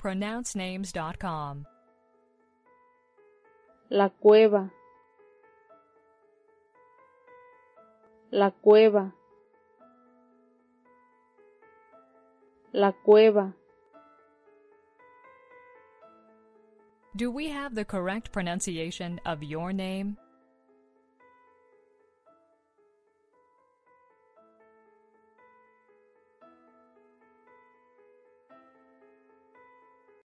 pronouncenames.com. La cueva. La cueva. La cueva. Do we have the correct pronunciation of your name?